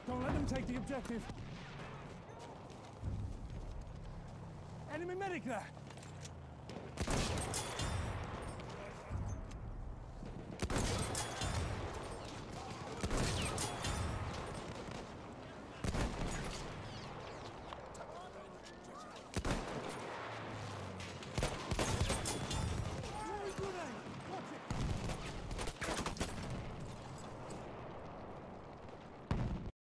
Don't let them take the objective. Enemy medic there!